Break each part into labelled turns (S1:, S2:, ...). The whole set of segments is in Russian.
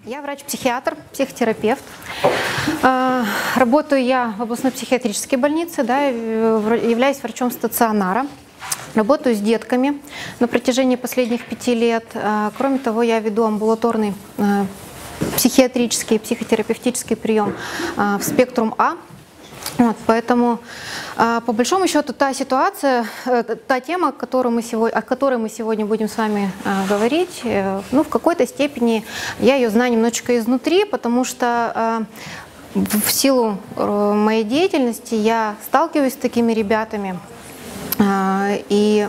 S1: Я врач-психиатр, психотерапевт. Работаю я в областной психиатрической больнице, да, являюсь врачом стационара. Работаю с детками на протяжении последних 5 лет. Кроме того, я веду амбулаторный психиатрический и психотерапевтический прием в «Спектрум А». Вот, поэтому, по большому счету, та ситуация, та тема, о которой мы сегодня будем с вами говорить, ну, в какой-то степени я ее знаю немножечко изнутри, потому что в силу моей деятельности я сталкиваюсь с такими ребятами и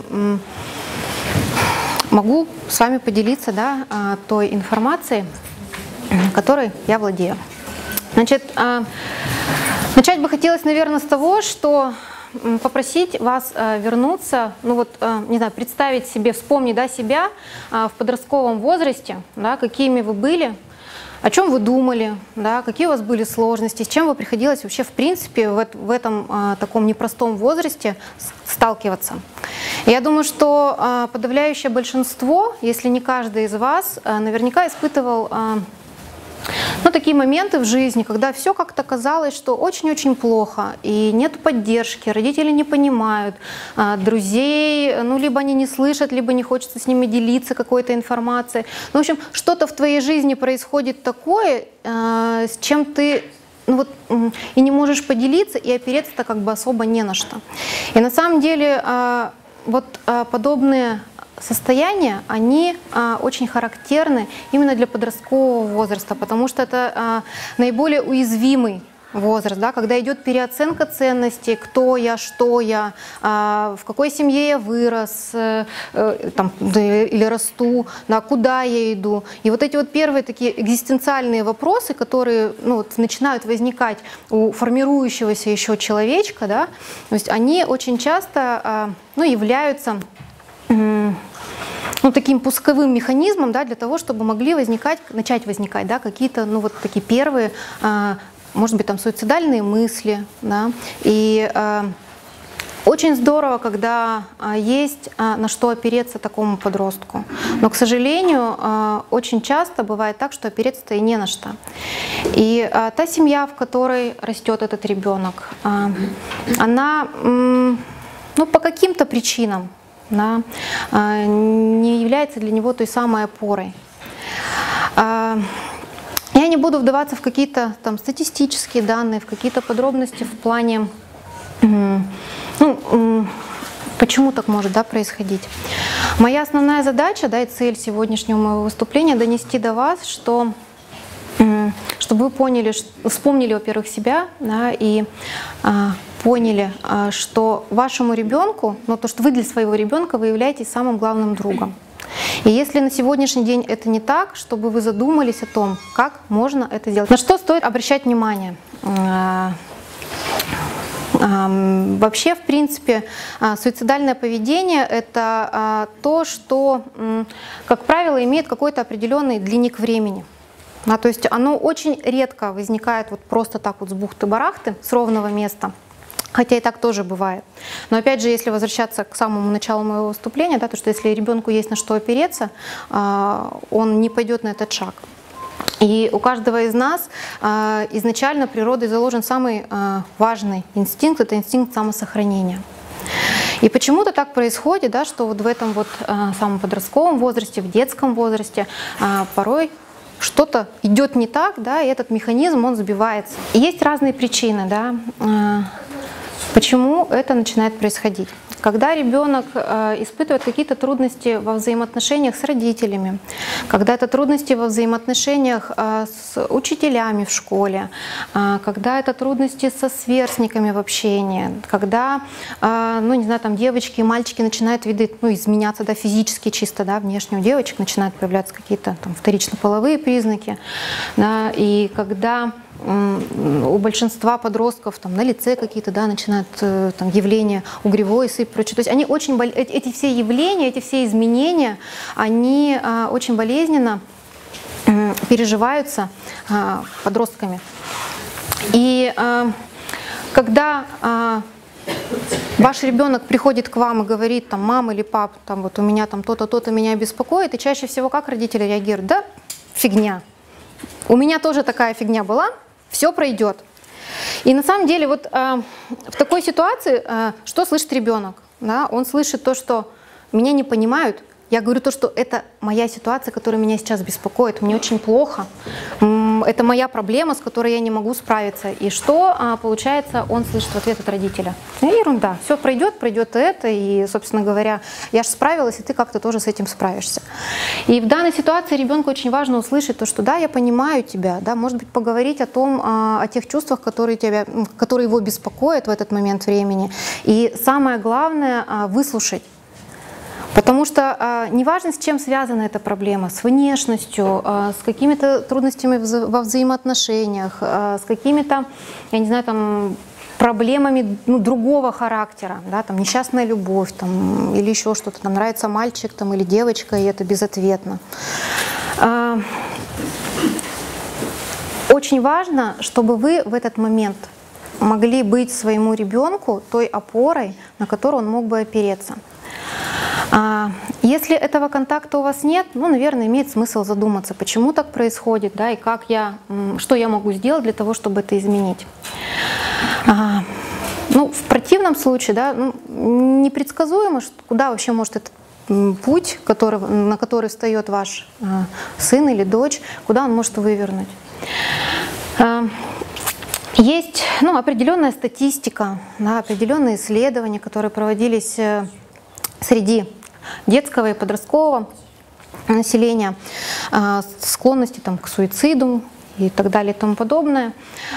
S1: могу с вами поделиться, да, той информацией, которой я владею. Значит, начать бы хотелось, наверное, с того, что попросить вас вернуться, ну вот, не знаю, представить себе, вспомнить, да, себя в подростковом возрасте, да, какими вы были, о чем вы думали, да, какие у вас были сложности, с чем вы приходилось вообще, в принципе, в этом таком непростом возрасте сталкиваться. Я думаю, что подавляющее большинство, если не каждый из вас, наверняка испытывал такие моменты в жизни, когда все как-то казалось, что очень-очень плохо, и нет поддержки, родители не понимают, друзей, ну, либо они не слышат, либо не хочется с ними делиться какой-то информацией. Ну, в общем, что-то в твоей жизни происходит такое, с чем ты и не можешь поделиться, и опереться-то как бы особо не на что. И на самом деле подобные состояния, они очень характерны именно для подросткового возраста, потому что это наиболее уязвимый возраст, да, когда идет переоценка ценностей, кто я, что я, в какой семье я вырос или расту, да, куда я иду. И вот эти вот первые такие экзистенциальные вопросы, которые начинают возникать у формирующегося еще человечка, да, то есть они очень часто являются таким пусковым механизмом, да, для того, чтобы могли начать возникать, да, какие-то такие первые, может быть, там суицидальные мысли. Да, и очень здорово, когда есть на что опереться такому подростку. Но, к сожалению, очень часто бывает так, что опереться-то и не на что. И та семья, в которой растет этот ребенок, она по каким-то причинам, да, не является для него той самой опорой. Я не буду вдаваться в какие-то там статистические данные, в какие-то подробности в плане, почему так может, да, происходить. Моя основная задача, да, и цель сегодняшнего моего выступления — донести до вас, что чтобы вы поняли, вспомнили, во-первых, себя, да, и поняли, что вашему ребенку, то, что вы для своего ребенка, вы являетесь самым главным другом. И если на сегодняшний день это не так, чтобы вы задумались о том, как можно это сделать. На что стоит обращать внимание? Вообще, в принципе, суицидальное поведение — это то, что, как правило, имеет какой-то определенный длинник времени. То есть оно очень редко возникает вот просто так вот с бухты-барахты, с ровного места. Хотя и так тоже бывает. Но опять же, если возвращаться к самому началу моего выступления, да, то что если ребенку есть на что опереться, он не пойдет на этот шаг. И у каждого из нас изначально природой заложен самый важный инстинкт — это инстинкт самосохранения. И почему-то так происходит, да, что вот в этом вот самом подростковом возрасте, в детском возрасте порой что-то идет не так, да, и этот механизм, он сбивается. И есть разные причины, да, почему это начинает происходить. Когда ребенок испытывает какие-то трудности во взаимоотношениях с родителями, когда это трудности во взаимоотношениях с учителями в школе, когда это трудности со сверстниками в общении, когда, не знаю, там девочки и мальчики начинают изменяться, да, физически чисто, да, внешне у девочек начинают появляться какие-то там вторично-половые признаки, да, и когда у большинства подростков там на лице какие-то, да, начинают там явления угревой сыпь и прочее. То есть они эти все явления, эти все изменения, они очень болезненно переживаются подростками. И когда ваш ребенок приходит к вам и говорит, там, мама или пап, там, вот у меня там то-то, то-то меня беспокоит, и чаще всего как родители реагируют? Да, фигня. у меня тоже такая фигня была, все пройдет. И на самом деле вот в такой ситуации что слышит ребенок? Да? Он слышит то, что меня не понимают. Я говорю то, что это моя ситуация, которая меня сейчас беспокоит, мне очень плохо, это моя проблема, с которой я не могу справиться. И что получается, он слышит в ответ от родителя? Ерунда, все пройдет, пройдет это, и, собственно говоря, я же справилась, и ты как-то тоже с этим справишься. И в данной ситуации ребенку очень важно услышать то, что да, я понимаю тебя, да, может быть, поговорить о том, о тех чувствах, которые его беспокоят в этот момент времени. И самое главное, выслушать. Потому что неважно, с чем связана эта проблема, с внешностью, с какими-то трудностями во взаимоотношениях, с какими-то, я не знаю, там, проблемами другого характера, да, там, несчастная любовь там, или еще что-то, там, нравится мальчик там, или девочка, и это безответно. Очень важно, чтобы вы в этот момент могли быть своему ребенку той опорой, на которую он мог бы опереться. Если этого контакта у вас нет, ну, наверное, имеет смысл задуматься, почему так происходит, да, и что я могу сделать для того, чтобы это изменить. Ну, в противном случае, да, непредсказуемо, куда вообще может этот путь, на который встает ваш сын или дочь, куда он может вывернуть. Есть определенная статистика, да, определенные исследования, которые проводились среди детского и подросткового населения, склонности там, к суициду и так далее и тому подобное.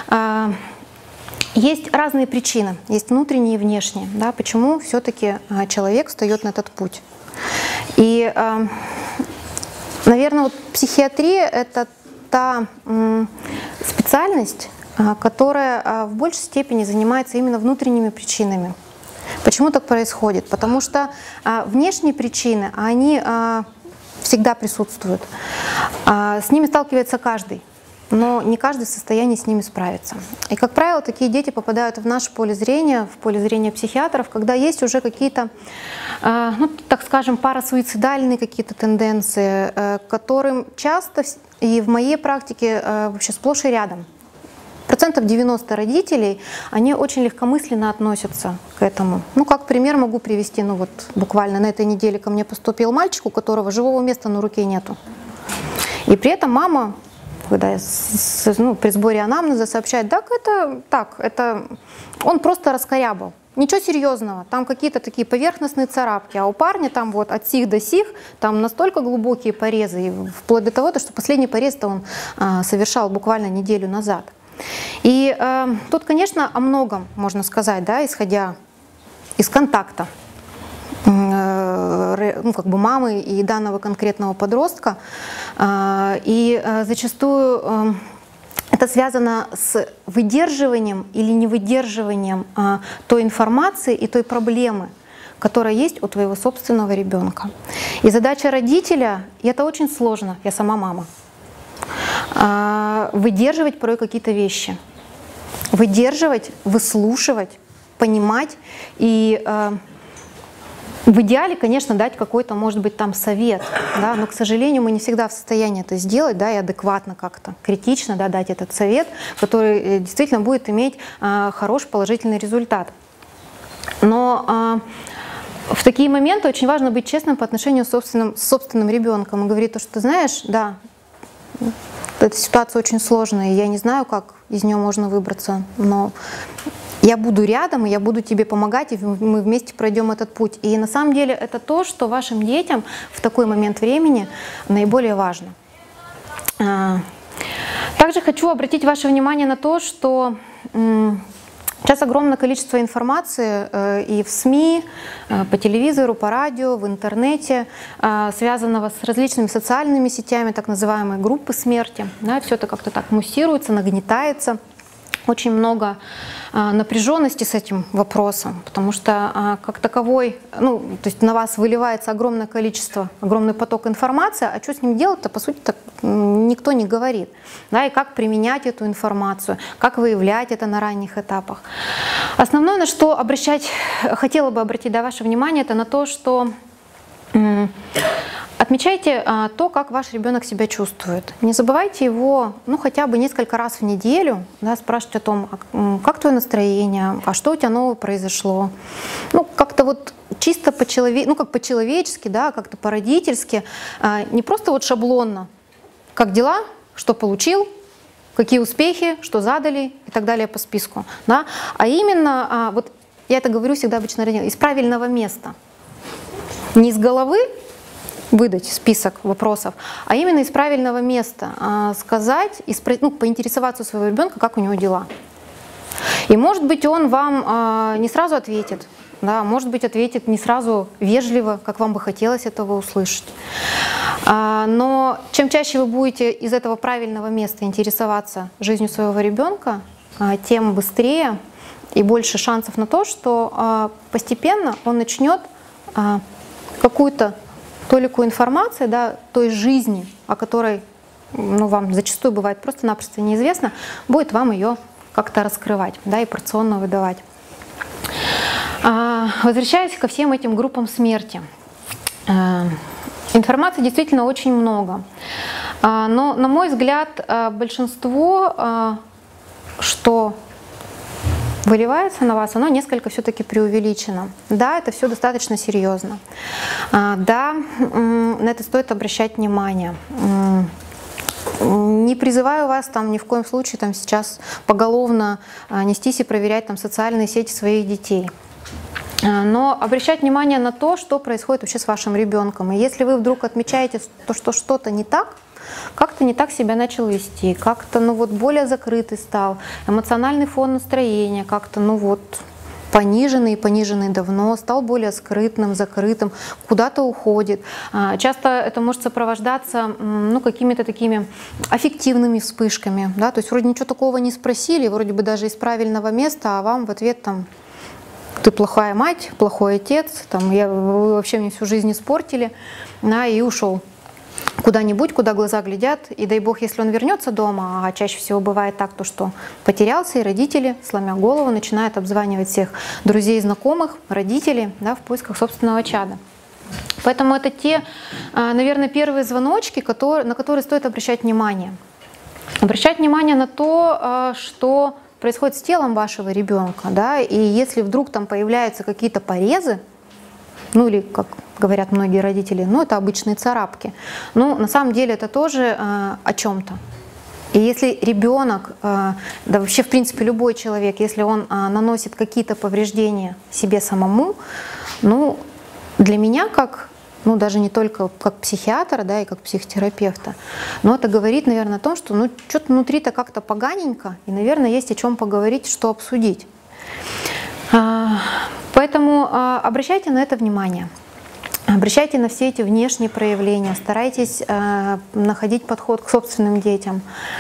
S1: Есть разные причины, есть внутренние и внешние, да, почему все-таки человек встает на этот путь. И, наверное, вот психиатрия — это та специальность, которая в большей степени занимается именно внутренними причинами. Почему так происходит? Потому что внешние причины, они всегда присутствуют. С ними сталкивается каждый, но не каждый в состоянии с ними справиться. И, как правило, такие дети попадают в наше поле зрения, в поле зрения психиатров, когда есть уже какие-то, так скажем, парасуицидальные какие-то тенденции, которым часто, и в моей практике вообще сплошь и рядом, 90% родителей, они очень легкомысленно относятся к этому. Ну, как пример могу привести, вот буквально на этой неделе ко мне поступил мальчик, у которого живого места на руке нету. И при этом мама, когда при сборе анамнеза сообщает, это он просто раскорябал. Ничего серьезного, там какие-то такие поверхностные царапки, а у парня там вот от сих до сих, там настолько глубокие порезы, вплоть до того, что последний порез-то он совершал буквально неделю назад. И тут, конечно, о многом можно сказать, да, исходя из контакта мамы и данного конкретного подростка. И зачастую это связано с выдерживанием или невыдерживанием той информации и той проблемы, которая есть у твоего собственного ребенка. И задача родителя, и это очень сложно, я сама мама, выдерживать порой какие-то вещи. Выдерживать, выслушивать, понимать и в идеале, конечно, дать какой-то, может быть, там совет, да, но, к сожалению, мы не всегда в состоянии это сделать, да, и адекватно как-то, критично, да, дать этот совет, который действительно будет иметь хороший положительный результат. Но в такие моменты очень важно быть честным по отношению с собственным ребенком и говорить то, что ты знаешь, да, эта ситуация очень сложная, и я не знаю, как из нее можно выбраться, но я буду рядом, и я буду тебе помогать, и мы вместе пройдем этот путь. И на самом деле это то, что вашим детям в такой момент времени наиболее важно. Также хочу обратить ваше внимание на то, что сейчас огромное количество информации и в СМИ, по телевизору, по радио, в интернете, связанного с различными социальными сетями, так называемые группы смерти. Да, все это как-то так муссируется, нагнетается. Очень много напряженности с этим вопросом, потому что как таковой, то есть на вас выливается огромное количество, огромный поток информации, а что с ним делать-то, по сути, никто не говорит. Да, и как применять эту информацию, как выявлять это на ранних этапах. Основное, на что хотела бы обратить ваше внимание, это на то, что Отмечайте то, как ваш ребенок себя чувствует. Не забывайте его, ну, хотя бы несколько раз в неделю, да, спрашивать о том, как твое настроение, а что у тебя нового произошло. Ну, как-то вот чисто по-человечески, да, как-то по-родительски, не просто вот шаблонно, как дела, что получил, какие успехи, что задали и так далее по списку, да, а именно, вот я это говорю всегда обычно из правильного места, не из головы выдать список вопросов, а именно из правильного места сказать, поинтересоваться у своего ребенка, как у него дела. И может быть он вам не сразу ответит, да, может быть ответит не сразу вежливо, как вам бы хотелось этого услышать. Но чем чаще вы будете из этого правильного места интересоваться жизнью своего ребенка, тем быстрее и больше шансов на то, что постепенно он начнет какую-то толику информации, да, той жизни, о которой, ну, вам зачастую бывает просто-напросто неизвестно, будет вам ее как-то раскрывать, да, и порционно выдавать. Возвращаясь ко всем этим группам смерти. Информации действительно очень много. Но, на мой взгляд, большинство, что выливается на вас, оно несколько все-таки преувеличено. Да, это все достаточно серьезно. Да, на это стоит обращать внимание. Не призываю вас там ни в коем случае там сейчас поголовно нестись и проверять там социальные сети своих детей. Но обращать внимание на то, что происходит вообще с вашим ребенком. И если вы вдруг отмечаете, что что-то не так, как-то не так себя начал вести, как-то более закрытый стал, эмоциональный фон настроения как-то пониженный давно, стал более скрытным, закрытым, куда-то уходит. Часто это может сопровождаться какими-то такими аффективными вспышками. Да? То есть вроде ничего такого не спросили, вроде бы даже из правильного места, а вам в ответ там: ты плохая мать, плохой отец, вы вообще мне всю жизнь испортили, да, и ушел куда-нибудь, куда глаза глядят, и дай бог, если он вернется дома, а чаще всего бывает так, что потерялся, и родители, сломя голову, начинают обзванивать всех друзей, знакомых, родителей, да, в поисках собственного чада. Поэтому это те, наверное, первые звоночки, на которые стоит обращать внимание. Обращать внимание на то, что происходит с телом вашего ребенка, да, и если вдруг там появляются какие-то порезы, или, как говорят многие родители, это обычные царапки. На самом деле это тоже о чем-то. И если ребенок, да вообще в принципе любой человек, если он наносит какие-то повреждения себе самому, для меня даже не только как психиатра, да, и как психотерапевта, но это говорит, наверное, о том, что что-то внутри-то как-то поганенько, и, наверное, есть о чем поговорить, что обсудить. Поэтому обращайте на это внимание. Обращайте на все эти внешние проявления, старайтесь находить подход к собственным детям.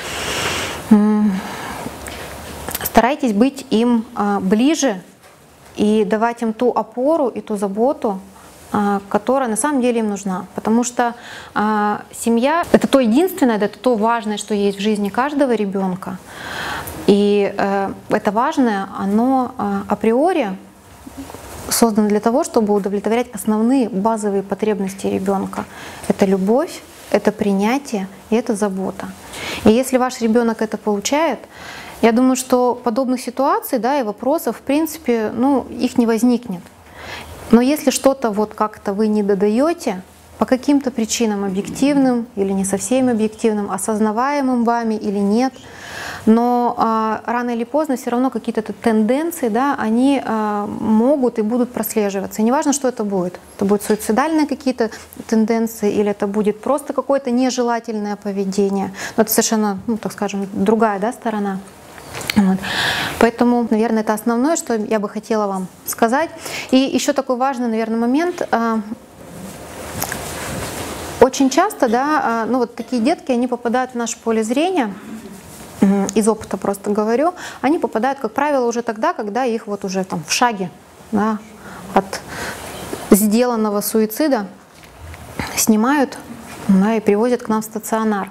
S1: Старайтесь быть им ближе и давать им ту опору и ту заботу, которая на самом деле им нужна. Потому что семья — это то единственное, это то важное, что есть в жизни каждого ребенка. И это важное, оно априори создано для того, чтобы удовлетворять основные базовые потребности ребенка. Это любовь, это принятие и это забота. И если ваш ребенок это получает, я думаю, что подобных ситуаций, да, и вопросов, в принципе, их не возникнет. Но если что-то как-то вы не додаете, по каким-то причинам объективным или не совсем объективным, осознаваемым вами или нет, но рано или поздно все равно какие-то тенденции, да, они могут и будут прослеживаться. И неважно, что это будет. Это будут суицидальные какие-то тенденции или это будет просто какое-то нежелательное поведение. Но это совершенно, так скажем, другая, да, сторона. Поэтому, наверное, это основное, что я бы хотела вам сказать. И еще такой важный, наверное, момент. Очень часто, да, такие детки, они попадают в наше поле зрения, из опыта просто говорю, они попадают, как правило, уже тогда, когда их уже там в шаге, да, от сделанного суицида снимают, да, и привозят к нам в стационар.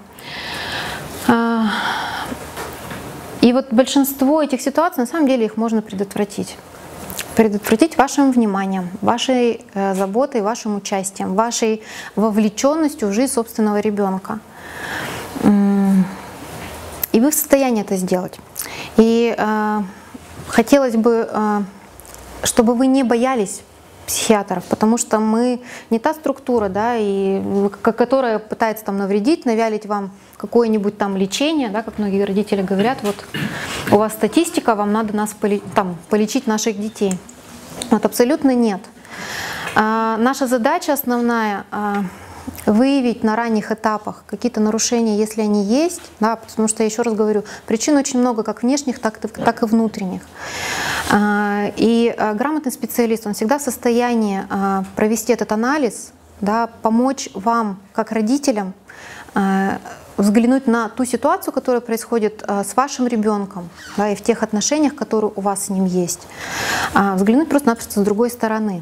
S1: И большинство этих ситуаций, на самом деле, их можно предотвратить. предотвратить вашим вниманием, вашей заботой, вашим участием, вашей вовлеченностью в жизнь собственного ребенка. И вы в состоянии это сделать. И хотелось бы, чтобы вы не боялись психиатров, потому что мы не та структура, да, которая пытается там навредить, навялить вам какое-нибудь там лечение, да, как многие родители говорят, вот у вас статистика, вам надо полечить наших детей. Вот абсолютно нет. Наша задача основная выявить на ранних этапах какие-то нарушения, если они есть, да, потому что, я еще раз говорю, причин очень много, как внешних, так и внутренних. И грамотный специалист, он всегда в состоянии провести этот анализ, да, помочь вам, как родителям, взглянуть на ту ситуацию, которая происходит с вашим ребенком, да, и в тех отношениях, которые у вас с ним есть, взглянуть просто-напросто с другой стороны.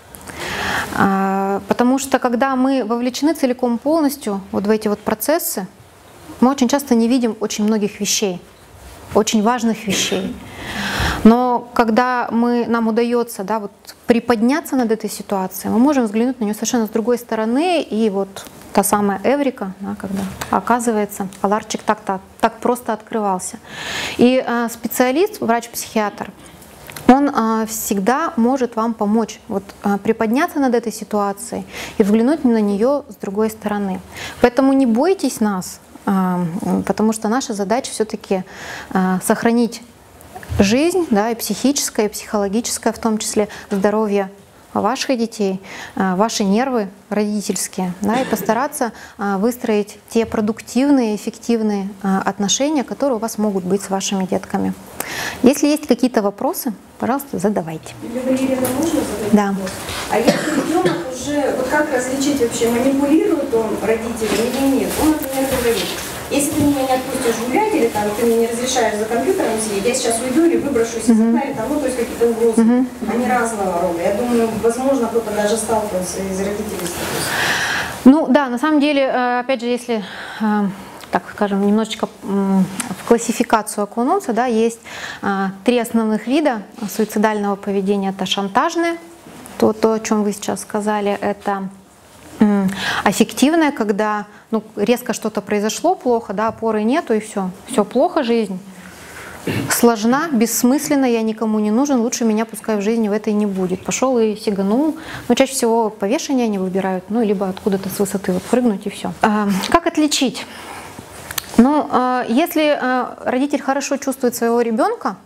S1: Потому что когда мы вовлечены целиком полностью вот в эти вот процессы, мы очень часто не видим очень многих вещей, очень важных вещей. Но когда нам удается, да, вот приподняться над этой ситуацией, мы можем взглянуть на нее совершенно с другой стороны, и вот та самая эврика, да, когда оказывается, ларчик так просто открывался. И специалист, врач-психиатр, он всегда может вам помочь вот, приподняться над этой ситуацией и взглянуть на нее с другой стороны. Поэтому не бойтесь нас, потому что наша задача все-таки сохранить жизнь, да, и психическое, и психологическое, в том числе здоровье ваших детей, ваши нервы родительские, да, и постараться выстроить те продуктивные, эффективные отношения, которые у вас могут быть с вашими детками. Если есть какие-то вопросы, пожалуйста, задавайте.
S2: Валерия, можно задать
S1: да.
S2: вопрос? А если ребенок уже, вот как различить вообще, манипулирует он родителями или нет? Он, например, говорит: если ты меня не отпустишь гулять, или там, ты мне не разрешаешь за компьютером сидеть, я сейчас уйду или выброшусь из окна, или там, ну, то есть какие-то угрозы, они разного рода. Я думаю, возможно, кто-то даже сталкивался из родителей с такой.
S1: Ну да, на самом деле, опять же, если, так скажем, немножечко в классификацию окунуться, да, есть 3 основных вида суицидального поведения. Это шантажное, то, о чем вы сейчас сказали, это аффективное, когда резко что-то произошло плохо, да, опоры нету и все плохо, жизнь сложна, бессмысленна, я никому не нужен, лучше меня пускай в жизни в этой не будет. Пошел и сиганул. Но чаще всего повешение они выбирают, ну, либо откуда-то с высоты вот прыгнуть и все. Как отличить? Ну, если родитель хорошо чувствует своего ребенка,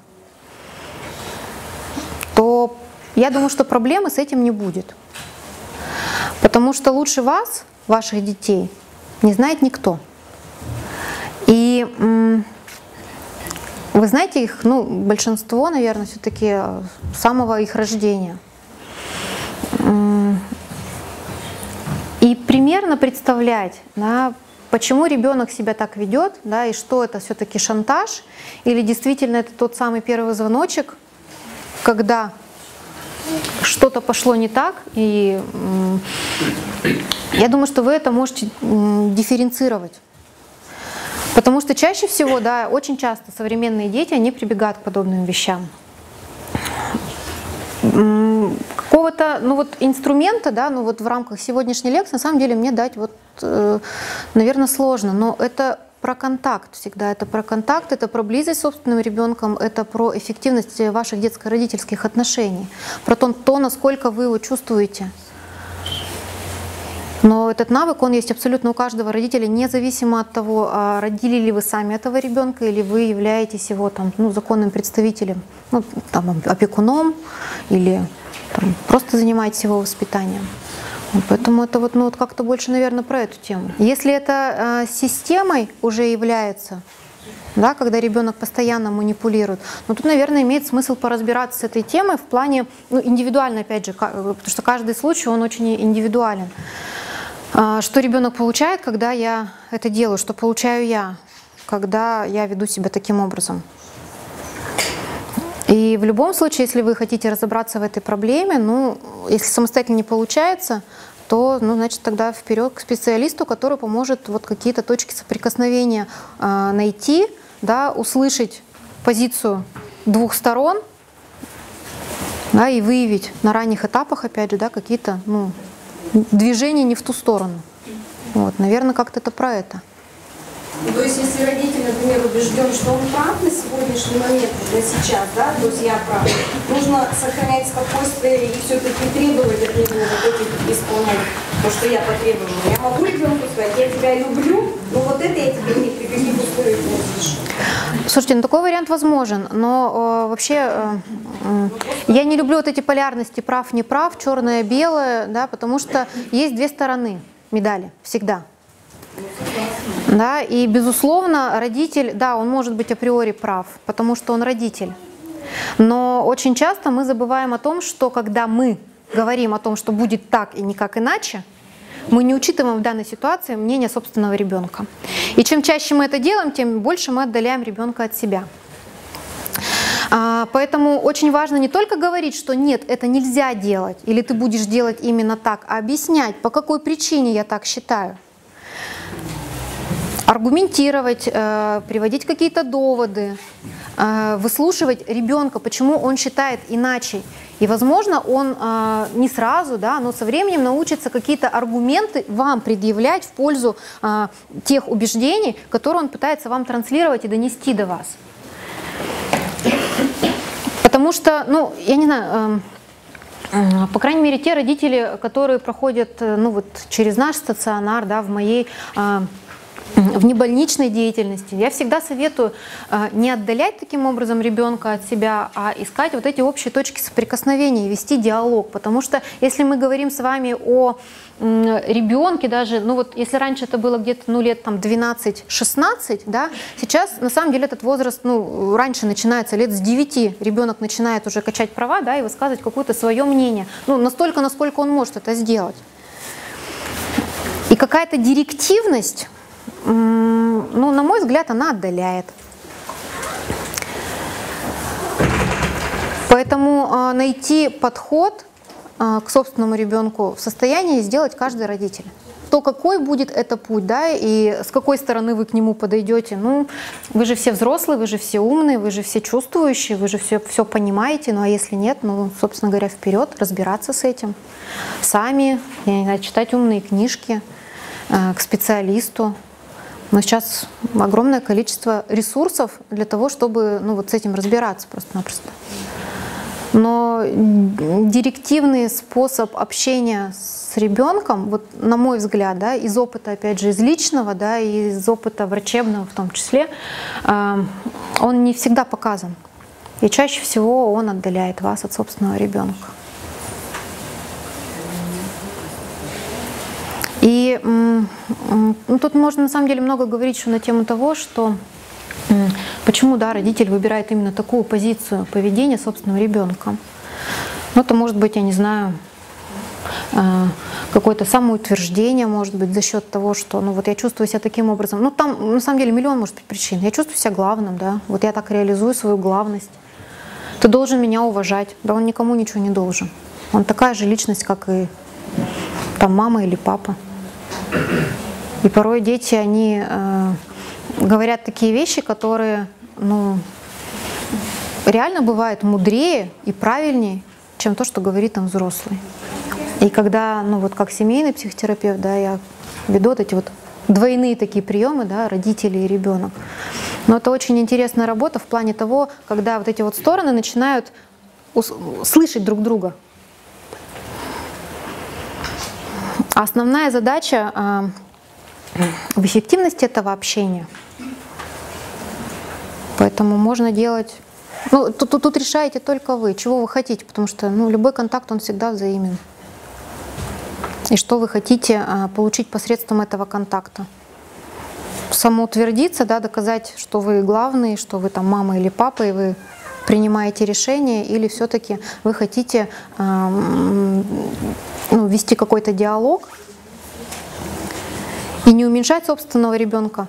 S1: то я думаю, что проблемы с этим не будет. Потому что лучше вас, ваших детей, не знает никто. И вы знаете их, ну, большинство, наверное, все-таки с самого их рождения. И примерно представлять, да, почему ребенок себя так ведет, да, и что это все-таки шантаж, или действительно это тот самый первый звоночек, когда что-то пошло не так, и я думаю, что вы это можете дифференцировать. Потому что чаще всего, да, очень часто современные дети, они прибегают к подобным вещам. Какого-то, ну вот, инструмента, да, ну вот в рамках сегодняшней лекции, на самом деле мне дать вот, наверное, сложно, но это про контакт всегда, это про контакт, это про близость с собственным ребенком, это про эффективность ваших детско-родительских отношений, про то, насколько вы его чувствуете. Но этот навык, он есть абсолютно у каждого родителя, независимо от того, родили ли вы сами этого ребенка, или вы являетесь его там, ну, законным представителем, ну, там, опекуном, или там, просто занимаетесь его воспитанием. Поэтому это вот, ну, вот как-то больше, наверное, про эту тему. Если это системой уже является, да, когда ребенок постоянно манипулирует, ну, тут, наверное, имеет смысл поразбираться с этой темой в плане, ну, индивидуально, опять же, потому что каждый случай, он очень индивидуален. Что ребенок получает, когда я это делаю, что получаю я, когда я веду себя таким образом. И в любом случае, если вы хотите разобраться в этой проблеме, ну, если самостоятельно не получается, то, ну, значит, тогда вперед к специалисту, который поможет вот какие-то точки соприкосновения найти, да, услышать позицию двух сторон да, и выявить на ранних этапах, опять же, да, какие-то движения не в ту сторону. Вот, наверное, как-то это про это.
S2: То есть, если родитель, например, убежден, что он прав на сегодняшний момент, на сейчас, да, то есть я прав, нужно сохранять спокойствие и все-таки требовать от него вот этих исполнений, то, что я потребую. Я могу ребенку сказать, я тебя люблю, но вот это я тебе ни при каких условиях не разрешу.
S1: Слушайте, такой вариант возможен, но вообще я не люблю вот эти полярности прав-не прав, черное-белое, да, потому что есть две стороны медали всегда. Да, и, безусловно, родитель, да, он может быть априори прав, потому что он родитель. Но очень часто мы забываем о том, что когда мы говорим о том, что будет так и никак иначе, мы не учитываем в данной ситуации мнение собственного ребенка. И чем чаще мы это делаем, тем больше мы отдаляем ребенка от себя. Поэтому очень важно не только говорить, что нет, это нельзя делать, или ты будешь делать именно так, а объяснять, по какой причине я так считаю. Аргументировать, приводить какие-то доводы, выслушивать ребенка, почему он считает иначе. И, возможно, он не сразу, да, но со временем научится какие-то аргументы вам предъявлять в пользу тех убеждений, которые он пытается вам транслировать и донести до вас. Потому что, ну, я не знаю, по крайней мере, те родители, которые проходят, ну, вот, через наш стационар, да, в моей в небольничной деятельности, я всегда советую не отдалять таким образом ребенка от себя, а искать вот эти общие точки соприкосновения, вести диалог. Потому что если мы говорим с вами о ребенке, даже, ну вот если раньше это было где-то, ну, лет там 12-16, да, сейчас на самом деле этот возраст, ну, раньше начинается лет с 9, ребенок начинает уже качать права, да, и высказывать какое-то свое мнение, ну, настолько, насколько он может это сделать. И какая-то директивность, ну, на мой взгляд, она отдаляет. Поэтому найти подход к собственному ребенку в состоянии сделать каждый родитель. То, какой будет это путь, да, и с какой стороны вы к нему подойдете. Ну, вы же все взрослые, вы же все умные, вы же все чувствующие, вы же все понимаете. Ну, а если нет, ну, собственно говоря, вперед, разбираться с этим. Сами, я не знаю, читать умные книжки, к специалисту. Но сейчас огромное количество ресурсов для того, чтобы, ну, вот с этим разбираться просто-напросто. Но директивный способ общения с ребенком, вот, на мой взгляд, да, из опыта, опять же, из личного, да, и из опыта врачебного в том числе, он не всегда показан. И чаще всего он отдаляет вас от собственного ребенка. И ну, тут можно на самом деле много говорить еще на тему того, что почему, да, родитель выбирает именно такую позицию поведения собственного ребенка. Ну, это может быть, я не знаю, какое-то самоутверждение, может быть, за счет того, что, ну, вот я чувствую себя таким образом. Ну, там на самом деле миллион, может быть, причин. Я чувствую себя главным, да, вот я так реализую свою главность. Ты должен меня уважать. Да он никому ничего не должен. Он такая же личность, как и там мама или папа. И порой дети, они говорят такие вещи, которые, ну, реально бывают мудрее и правильнее, чем то, что говорит там взрослый. И когда, ну, вот как семейный психотерапевт, да, я веду вот эти вот двойные такие приемы, да, родители и ребенок. Но это очень интересная работа в плане того, когда вот эти вот стороны начинают слышать друг друга. А основная задача в эффективности этого общения. Поэтому можно делать... Ну, тут решаете только вы, чего вы хотите, потому что, ну, любой контакт, он всегда взаимен. И что вы хотите получить посредством этого контакта. Самоутвердиться, да, доказать, что вы главный, что вы там мама или папа, и вы принимаете решение, или все-таки вы хотите вести какой-то диалог и не уменьшать собственного ребенка,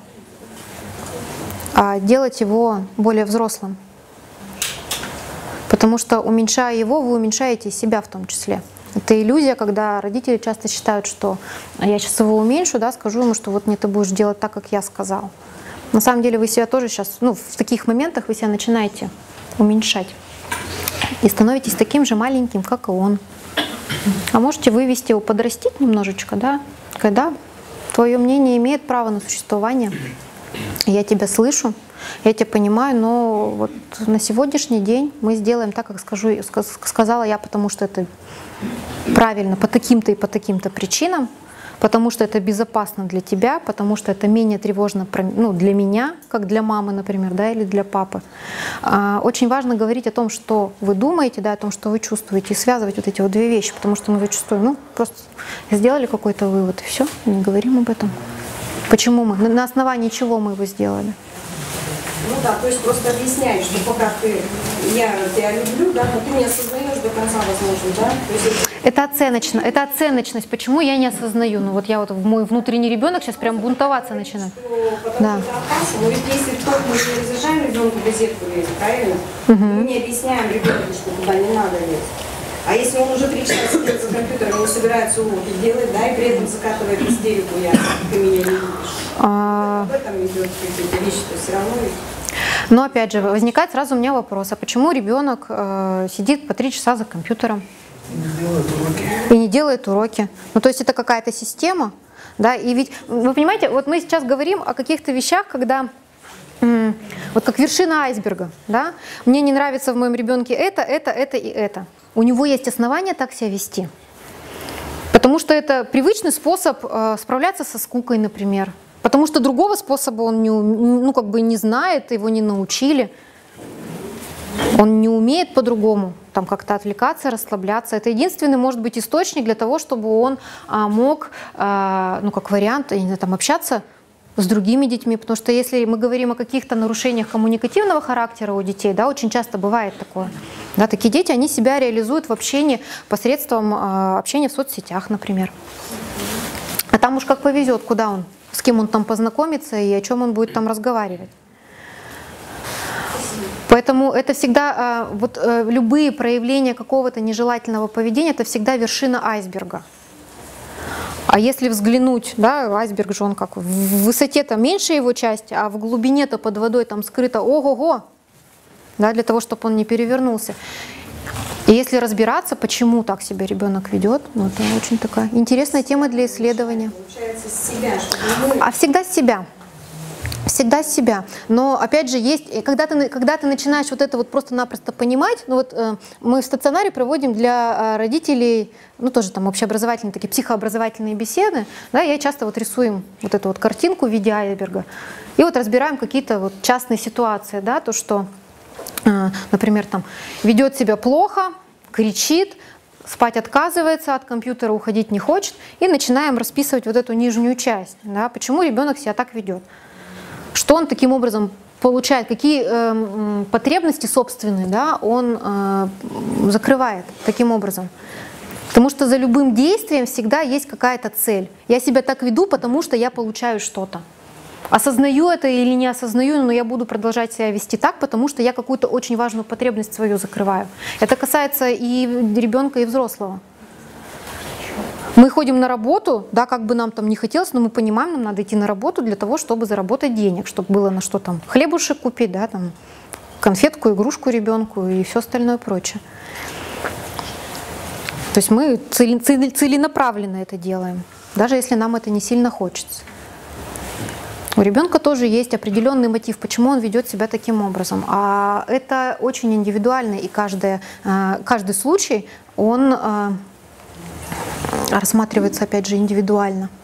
S1: а делать его более взрослым. Потому что, уменьшая его, вы уменьшаете себя в том числе. Это иллюзия, когда родители часто считают, что я сейчас его уменьшу, да, скажу ему, что вот не ты будешь делать так, как я сказал. На самом деле вы себя тоже сейчас, ну, в таких моментах вы себя начинаете уменьшать. и становитесь таким же маленьким, как и он. А можете вывести его, подрастить немножечко, да, когда твое мнение имеет право на существование. Я тебя слышу, я тебя понимаю, но вот на сегодняшний день мы сделаем так, как сказала я, потому что это правильно по таким-то и по таким-то причинам, потому что это безопасно для тебя, потому что это менее тревожно, ну, для меня, как для мамы, например, да, или для папы. Очень важно говорить о том, что вы думаете, да, о том, что вы чувствуете, и связывать вот эти вот две вещи, потому что мы зачастую, ну, просто сделали какой-то вывод, и все, не говорим об этом. Почему мы, на основании чего мы его сделали?
S2: Ну да, то есть просто объясняешь, что пока я тебя люблю, да, но ты не осознаешь до конца, возможно, да? То есть
S1: это оценочность. Почему я не осознаю? Ну вот я вот, мой внутренний ребенок сейчас прям бунтоваться начинает.
S2: Да. Это опасно, но ведь если только мы не разрешаем ребенку в розетку лезть, правильно? Мы не объясняем ребенку, что туда не надо лезть. А если он уже 3 часа сидит за компьютером, не собирается уроки делать, да, и при этом закатывает истерику, ты меня не любишь. Об этом идет какие-то вещи, то все равно.
S1: Но опять же, возникает сразу у меня вопрос, а почему ребенок сидит по 3 часа за компьютером? И не делает уроки. Ну, то есть это какая-то система, да, и ведь, вы понимаете, вот мы сейчас говорим о каких-то вещах, когда, вот как вершина айсберга, да, мне не нравится в моем ребенке это и это. У него есть основания так себя вести, потому что это привычный способ справляться со скукой, например, потому что другого способа он не знает, его не научили. Он не умеет по-другому там как-то отвлекаться, расслабляться. Это единственный, может быть, источник для того, чтобы он мог, ну, как вариант, там, общаться с другими детьми. Потому что если мы говорим о каких-то нарушениях коммуникативного характера у детей, да, очень часто бывает такое. Да, такие дети, они себя реализуют в общении посредством общения в соцсетях, например. А там уж как повезет, куда он, с кем он там познакомится и о чем он будет там разговаривать. Поэтому это всегда, любые проявления какого-то нежелательного поведения, это всегда вершина айсберга. А если взглянуть, да, айсберг же он как в высоте-то меньше его часть, а в глубине-то под водой там скрыто ого-го, да, для того, чтобы он не перевернулся. И если разбираться, почему так себя ребенок ведет, ну, это очень такая интересная тема для исследования.
S2: Получается, с себя,
S1: А всегда с себя. Всегда с себя. Но опять же есть, когда ты начинаешь вот это вот просто-напросто понимать, ну вот мы в стационаре проводим для родителей, ну тоже там общеобразовательные, такие психообразовательные беседы, да, я часто вот рисуем вот эту вот картинку в виде айсберга, и вот разбираем какие-то вот частные ситуации, да, то, что, например, там ведет себя плохо, кричит, спать отказывается, от компьютера уходить не хочет, и начинаем расписывать вот эту нижнюю часть, да, почему ребенок себя так ведет. Что он таким образом получает, какие потребности собственные, да, он закрывает таким образом. Потому что за любым действием всегда есть какая-то цель. Я себя так веду, потому что я получаю что-то. Осознаю это или не осознаю, но я буду продолжать себя вести так, потому что я какую-то очень важную потребность свою закрываю. Это касается и ребенка, и взрослого. Мы ходим на работу, да, как бы нам там не хотелось, но мы понимаем, нам надо идти на работу для того, чтобы заработать денег, чтобы было на что там хлебушек купить, да, там, конфетку, игрушку ребенку и все остальное прочее. То есть мы целенаправленно это делаем, даже если нам это не сильно хочется. У ребенка тоже есть определенный мотив, почему он ведет себя таким образом. А это очень индивидуально, и каждый случай, он рассматривается, опять же, индивидуально.